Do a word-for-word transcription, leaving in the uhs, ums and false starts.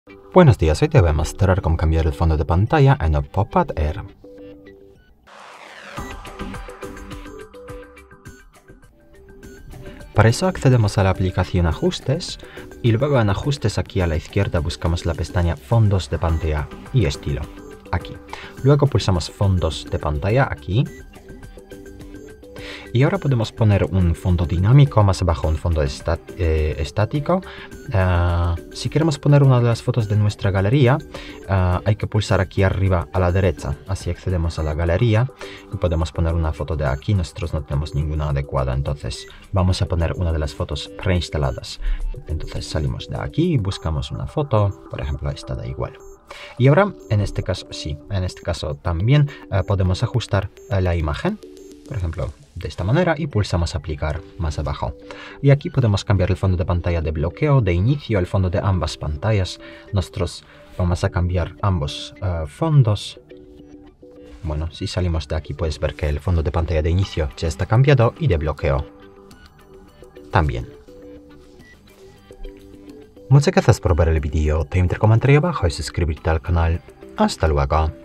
Buenos días, hoy te voy a mostrar cómo cambiar el fondo de pantalla en OppoPad Air. Para eso accedemos a la aplicación Ajustes y luego en Ajustes aquí a la izquierda buscamos la pestaña Fondos de pantalla y estilo, aquí. Luego pulsamos Fondos de pantalla aquí. Y ahora podemos poner un fondo dinámico, más abajo un fondo estat eh, estático. Uh, si queremos poner una de las fotos de nuestra galería, uh, hay que pulsar aquí arriba a la derecha. Así accedemos a la galería y podemos poner una foto de aquí. Nosotros no tenemos ninguna adecuada, entonces vamos a poner una de las fotos preinstaladas. Entonces salimos de aquí y buscamos una foto, por ejemplo esta da igual. Y ahora, en este caso, sí, en este caso también uh, podemos ajustar uh, la imagen. Por ejemplo, de esta manera y pulsamos aplicar más abajo. Y aquí podemos cambiar el fondo de pantalla de bloqueo, de inicio, el fondo de ambas pantallas. Nosotros vamos a cambiar ambos uh, fondos. Bueno, si salimos de aquí puedes ver que el fondo de pantalla de inicio ya está cambiado y de bloqueo también. Muchas gracias por ver el vídeo, te invito a comentar abajo y suscribirte al canal. Hasta luego.